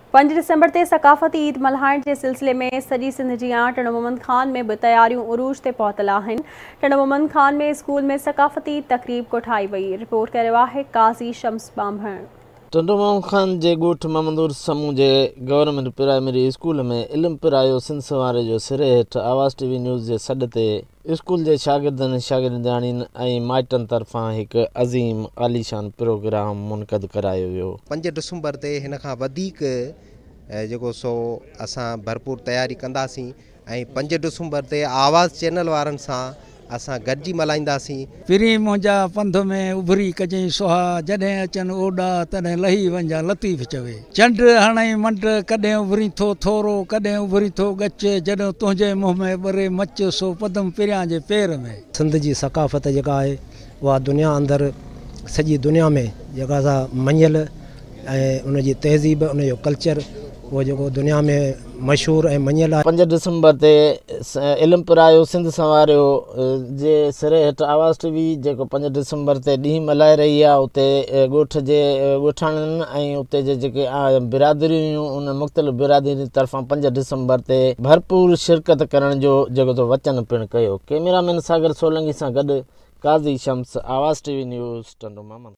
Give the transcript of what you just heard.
5 December ते सकाफ़ती ईद मल्हाइण जे सिलसिले में सॼी सिंध जी टण मोहम्मद खान में भी तैयारियूं उरूज ते पहुतल आहिनि। टण मोहम्मद खान में स्कूल में सकाफ़ती तक़रीब कोठाई वई। रिपोर्ट करे आहे काज़ी शम्स बांभण। टंडो मोहम्मद खान जे ॻोठ महमदूर समूह जे गवर्नमेंट प्राइमरी स्कूल में इल्मु पिरायो सिंध सवारे जो सिरे हेठि आवाज़ टीवी न्यूज़ जे सॾ ते स्कूल जे शागिर्दनि शागिर्दाणियुनि ऐं माइटनि तरफ़ां हिकु अज़ीम आलीशान प्रोग्राम मुनक़द करायो वियो। 5 दिसंबर ते हिन खां वधीक जेको सो असां भरपूर तयारी कंदासीं ऐं 5 दिसंबर ते आवाज़ चैनल वारनि सां असां गॾिजी मल्हाईंदासीं। पिरी मुंहिंजा पंध में उभरी कजई सुहा जॾहिं अचनि ओॾा तॾहिं लही वञा लतीफ़ चवे। चंड हणई मंड कॾहिं उभरी थो थोरो कॾहिं उभरी थो गच जॾहिं तुंहिंजे मुंह में ॿरे मच सो पदम पिरियां जे पेर में। सिंध जी सकाफ़त जेका आहे उहा दुनिया अंदरि सॼी दुनिया में जेका सा मञियल ऐं उनजी तहज़ीब उनजो कल्चर वो जेको दुनिया में मशहूर ऐं मञियल आहे। 5 दिसंबर ते इल्मु पिरायो सिंध संवारियो जे सिरे हेठि आवाज़ टीवी जेको 5 दिसंबर ते ॾींहुं मल्हाए रही आहे उते ॻोठ जे ॻोठाणनि ऐं उते जे जेके बिरादरियूं उन मुख़्तलिफ़ बिरादरी तरफ़ां 5 दिसंबर ते भरपूर शिरकत करण जो जेको तो वचन पिणु कयो। कैमरामैन सागर सोलंगी सां गॾु काज़ी शम्स, आवाज़ टीवी न्यूज़, टंडो मोहम्मद।